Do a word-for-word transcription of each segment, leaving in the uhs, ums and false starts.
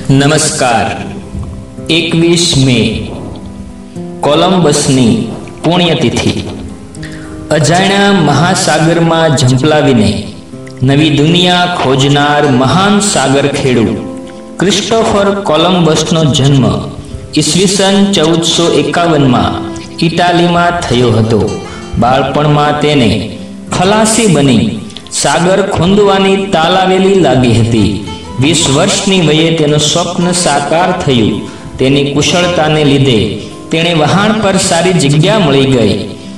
નમસ્કાર. એકવીસ મે કોલંબસની પુણ્યતિથિ. અજાણ્યા મહાસાગરમાં ઝંપલાવીને નવી દુનિયા ખોજનાર મહાન સાગરખેડુ ક્રિસ્ટોફર કોલંબસનો જન્મ ઈસવીસન ચૌદસો એકાવનમાં ઇટાલીમાં થયો હતો. બાળપણમાં તેને ખલાસી બની સાગર ખૂંદવાની તાલાવેલી લાગી હતી. વીસ વર્ષની વયે તેનું સ્વપ્ન સાકાર થયું. તેની કુશળતાને લીધે તેણે વહાણ પર સારી જગ્યા મળી ગઈ.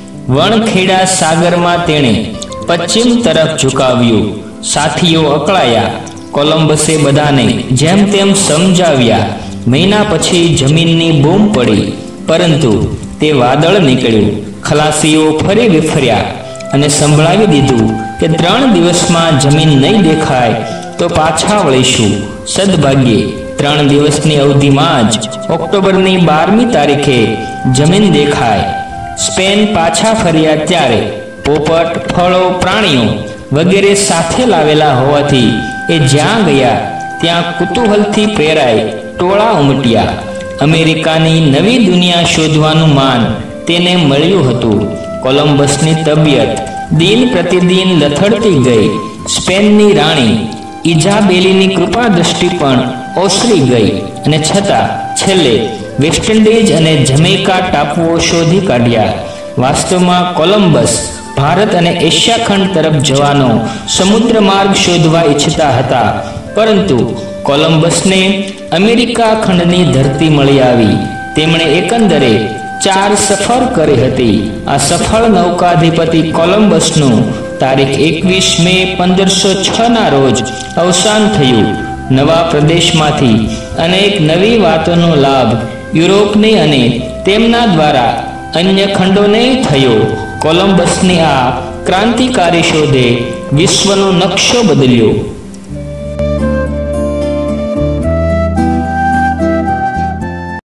વણખેડા સાગરમાં તેણે પશ્ચિમ તરફ ઝુકાવ્યું. સાથીઓ અકળાયા. કોલંબસે બધાને જેમ તેમ સમજાવ્યા. મહિના પછી જમીનની બૂમ પડી, પરંતુ તે વાદળ નીકળ્યું. ખલાસીઓ ફરી વિફર્યા અને સંભળાવી દીધું કે ત્રણ દિવસમાં જમીન નહીં દેખાય તો પાછા વળીશું. સદભાગ્યે ત્રણ દિવસની અવધિમાં જ ઓક્ટોબરની બારમી તારીખે જમીન દેખાય. સ્પેન પાછા ફર્યા ત્યારે પોપટ, ફળો, પ્રાણીઓ વગેરે સાથે લાવેલા હોવાથી એ જ્યાં ગયા ત્યાં કુતૂહલથી પ્રેરાય ટોળા ઉમટ્યા. અમેરિકાની નવી દુનિયા શોધવાનું માન તેને મળ્યું હતું. કોલંબસની તબિયત દિન પ્રતિદિન લથડતી ગઈ. સ્પેનની રાણી ઇઝાબેલીની કૃપા દ્રષ્ટિ પણ ઓસરી ગઈ અને છતાં છેલ્લે વેસ્ટ ઇન્ડિઝ અને જમૈકા ટાપુઓ શોધી કાઢ્યા. વાસ્તવમાં કોલંબસ ભારત અને એશિયા ખંડ તરફ જવાનો સમુદ્ર માર્ગ શોધવા ઈચ્છતા હતા, પરંતુ કોલંબસને અમેરિકા ખંડની ધરતી મળી આવી. તેમણે એકંદરે ચાર સફર કરી હતી. આ સફળ નૌકાધિપતિ કોલંબસનું તારીખ એકવીસ મે પંદરસો છ ના રોજ અવસાન થયું. નવા પ્રદેશમાંથી અનેક નવી વાતોનો લાભ યુરોપને અને તેમના દ્વારા અન્ય ખંડોને થયો. કોલંબસની આ ક્રાંતિકારી શોધે વિશ્વનો નકશો બદલ્યો.